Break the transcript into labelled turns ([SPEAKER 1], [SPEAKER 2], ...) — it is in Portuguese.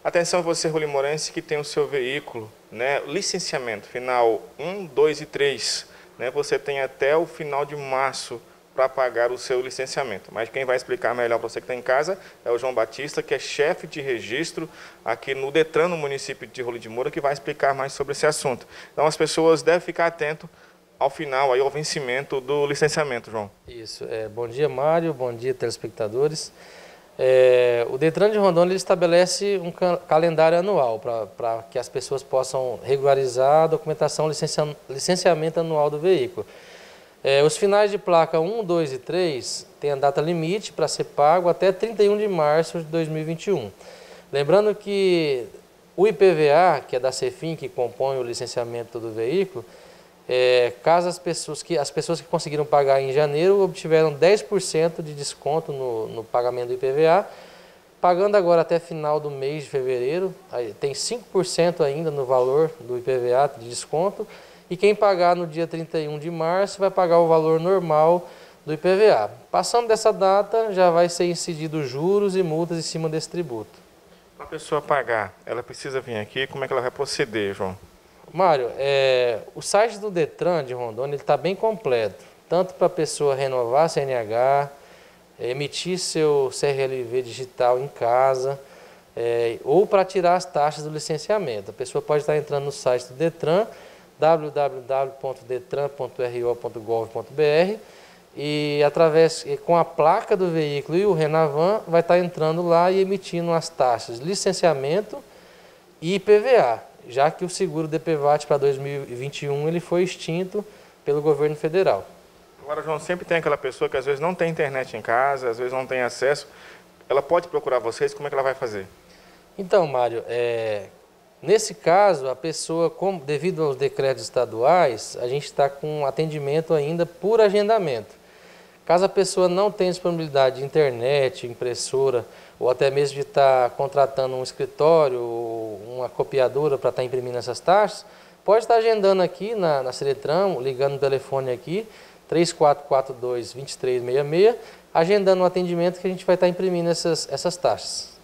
[SPEAKER 1] Atenção você, rolimorense, que tem o seu veículo, né, licenciamento final 1, 2 e 3, né, você tem até o final de março para pagar o seu licenciamento. Mas quem vai explicar melhor para você que está em casa é o João Batista, que é chefe de registro aqui no Detran, no município de Rolim de Moura, que vai explicar mais sobre esse assunto. Então as pessoas devem ficar atentas ao final, aí, ao vencimento do licenciamento, João.
[SPEAKER 2] Isso. Bom dia, Mário. Bom dia, telespectadores. O Detran de Rondônia ele estabelece um calendário anual para que as pessoas possam regularizar a documentação, licenciamento anual do veículo. Os finais de placa 1, 2 e 3 têm a data limite para ser pago até 31 de março de 2021. Lembrando que o IPVA, que é da Cefim, que compõe o licenciamento do veículo, caso as pessoas que conseguiram pagar em janeiro obtiveram 10% de desconto no pagamento do IPVA, pagando agora até final do mês de fevereiro, tem 5% ainda no valor do IPVA de desconto, e quem pagar no dia 31 de março vai pagar o valor normal do IPVA. Passando dessa data, já vai ser incidido juros e multas em cima desse tributo.
[SPEAKER 1] Para a pessoa pagar, ela precisa vir aqui, como é que ela vai proceder, João?
[SPEAKER 2] Mário, o site do Detran de Rondônia está bem completo, tanto para a pessoa renovar a CNH, emitir seu CRLV digital em casa, ou para tirar as taxas do licenciamento. A pessoa pode estar entrando no site do Detran, www.detran.ro.gov.br, e com a placa do veículo e o Renavan vai estar entrando lá e emitindo as taxas de licenciamento e IPVA, já que o seguro DPVAT para 2021 ele foi extinto pelo governo federal.
[SPEAKER 1] Agora, João, sempre tem aquela pessoa que às vezes não tem internet em casa, às vezes não tem acesso, ela pode procurar vocês, como é que ela vai fazer?
[SPEAKER 2] Então, Mário, nesse caso, a pessoa, devido aos decretos estaduais, a gente está com atendimento ainda por agendamento. Caso a pessoa não tenha disponibilidade de internet, impressora, ou até mesmo de estar contratando um escritório ou uma copiadora para estar imprimindo essas taxas, pode estar agendando aqui na Ciretran, ligando no telefone aqui, 3442-2366, agendando um atendimento que a gente vai estar imprimindo essas taxas.